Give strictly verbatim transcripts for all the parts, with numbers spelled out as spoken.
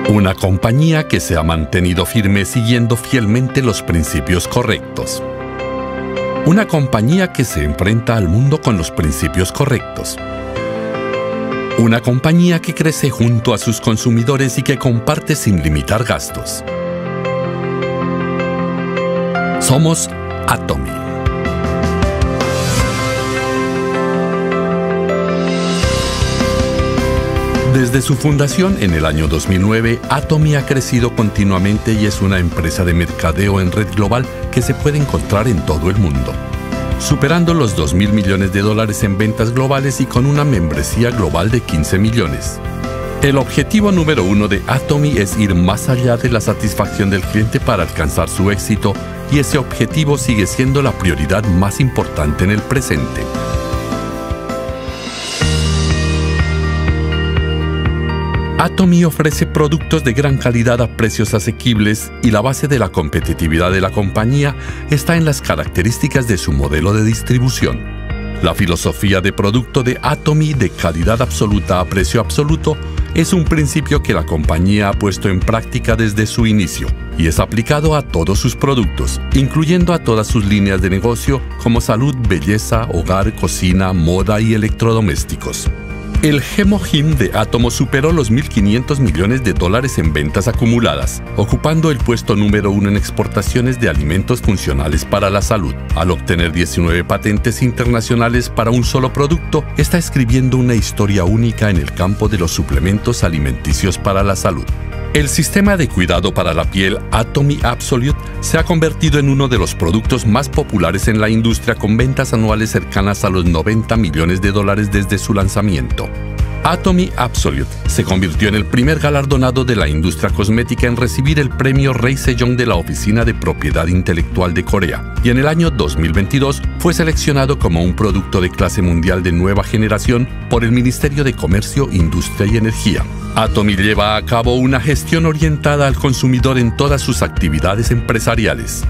Una compañía que se ha mantenido firme siguiendo fielmente los principios correctos. Una compañía que se enfrenta al mundo con los principios correctos. Una compañía que crece junto a sus consumidores y que comparte sin limitar gastos. Somos Atomy. Desde su fundación en el año dos mil nueve, Atomy ha crecido continuamente y es una empresa de mercadeo en red global que se puede encontrar en todo el mundo, superando los dos mil millones de dólares en ventas globales y con una membresía global de quince millones. El objetivo número uno de Atomy es ir más allá de la satisfacción del cliente para alcanzar su éxito, y ese objetivo sigue siendo la prioridad más importante en el presente. Atomy ofrece productos de gran calidad a precios asequibles y la base de la competitividad de la compañía está en las características de su modelo de distribución. La filosofía de producto de Atomy de calidad absoluta a precio absoluto es un principio que la compañía ha puesto en práctica desde su inicio y es aplicado a todos sus productos, incluyendo a todas sus líneas de negocio como salud, belleza, hogar, cocina, moda y electrodomésticos. El Hemogym de Atomo superó los mil quinientos millones de dólares en ventas acumuladas, ocupando el puesto número uno en exportaciones de alimentos funcionales para la salud. Al obtener diecinueve patentes internacionales para un solo producto, está escribiendo una historia única en el campo de los suplementos alimenticios para la salud. El sistema de cuidado para la piel Atomy Absolute se ha convertido en uno de los productos más populares en la industria, con ventas anuales cercanas a los noventa millones de dólares desde su lanzamiento. Atomy Absolute se convirtió en el primer galardonado de la industria cosmética en recibir el premio Rey Sejong de la Oficina de Propiedad Intelectual de Corea, y en el año dos mil veintidós fue seleccionado como un producto de clase mundial de nueva generación por el Ministerio de Comercio, Industria y Energía. Atomy lleva a cabo una gestión orientada al consumidor en todas sus actividades empresariales.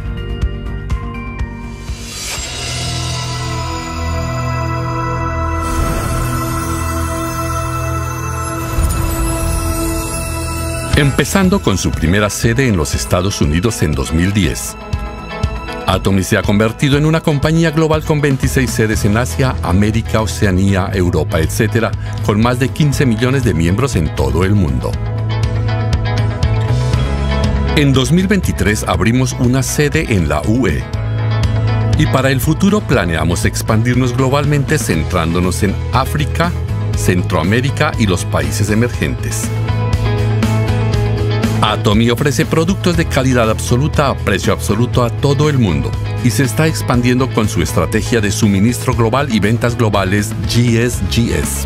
Empezando con su primera sede en los Estados Unidos en dos mil diez. Atomy se ha convertido en una compañía global con veintiséis sedes en Asia, América, Oceanía, Europa, etcétera, con más de quince millones de miembros en todo el mundo. En dos mil veintitrés abrimos una sede en la U E. Y para el futuro planeamos expandirnos globalmente centrándonos en África, Centroamérica y los países emergentes. Atomy ofrece productos de calidad absoluta a precio absoluto a todo el mundo y se está expandiendo con su estrategia de suministro global y ventas globales G S G S.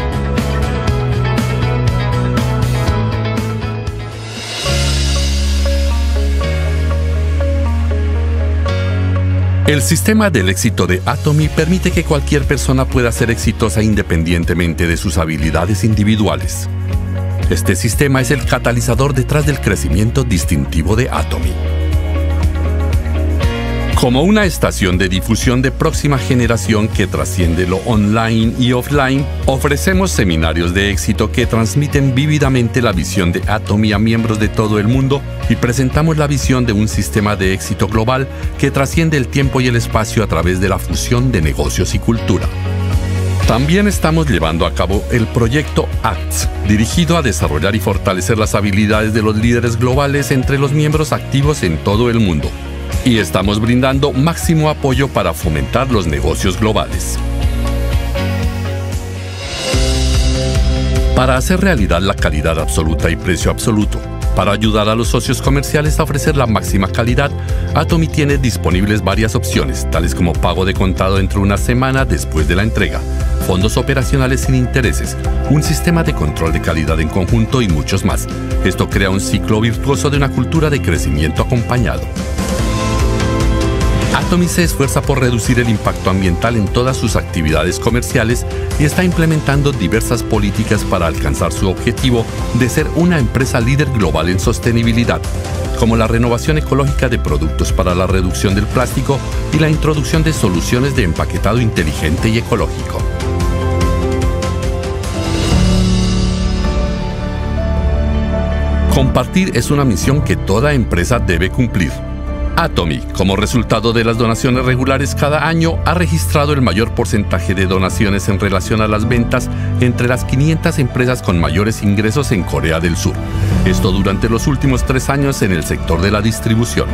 El sistema del éxito de Atomy permite que cualquier persona pueda ser exitosa independientemente de sus habilidades individuales. Este sistema es el catalizador detrás del crecimiento distintivo de Atomy. Como una estación de difusión de próxima generación que trasciende lo online y offline, ofrecemos seminarios de éxito que transmiten vívidamente la visión de Atomy a miembros de todo el mundo y presentamos la visión de un sistema de éxito global que trasciende el tiempo y el espacio a través de la fusión de negocios y cultura. También estamos llevando a cabo el proyecto A C T, dirigido a desarrollar y fortalecer las habilidades de los líderes globales entre los miembros activos en todo el mundo. Y estamos brindando máximo apoyo para fomentar los negocios globales. Para hacer realidad la calidad absoluta y precio absoluto, para ayudar a los socios comerciales a ofrecer la máxima calidad, Atomy tiene disponibles varias opciones, tales como pago de contado dentro de una semana después de la entrega, fondos operacionales sin intereses, un sistema de control de calidad en conjunto y muchos más. Esto crea un ciclo virtuoso de una cultura de crecimiento acompañado. Atomy se esfuerza por reducir el impacto ambiental en todas sus actividades comerciales y está implementando diversas políticas para alcanzar su objetivo de ser una empresa líder global en sostenibilidad, como la renovación ecológica de productos para la reducción del plástico y la introducción de soluciones de empaquetado inteligente y ecológico. Compartir es una misión que toda empresa debe cumplir. Atomy, como resultado de las donaciones regulares cada año, ha registrado el mayor porcentaje de donaciones en relación a las ventas entre las quinientas empresas con mayores ingresos en Corea del Sur. Esto durante los últimos tres años en el sector de la distribución.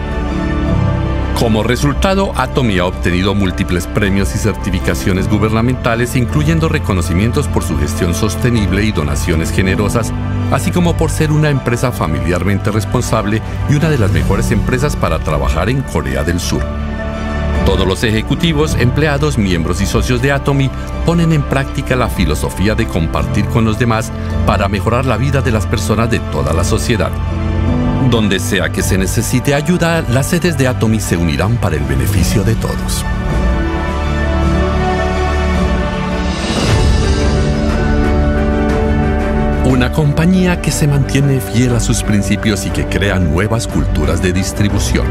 Como resultado, Atomy ha obtenido múltiples premios y certificaciones gubernamentales, incluyendo reconocimientos por su gestión sostenible y donaciones generosas, así como por ser una empresa familiarmente responsable y una de las mejores empresas para trabajar en Corea del Sur. Todos los ejecutivos, empleados, miembros y socios de Atomy ponen en práctica la filosofía de compartir con los demás para mejorar la vida de las personas de toda la sociedad. Donde sea que se necesite ayuda, las sedes de Atomy se unirán para el beneficio de todos. Una compañía que se mantiene fiel a sus principios y que crea nuevas culturas de distribución.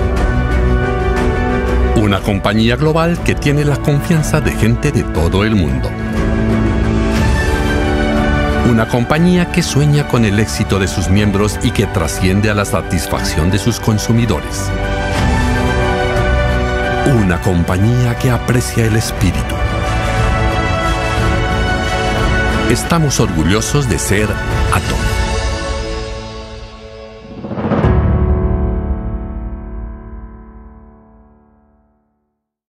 Una compañía global que tiene la confianza de gente de todo el mundo. Una compañía que sueña con el éxito de sus miembros y que trasciende a la satisfacción de sus consumidores. Una compañía que aprecia el espíritu. Estamos orgullosos de ser Atomy.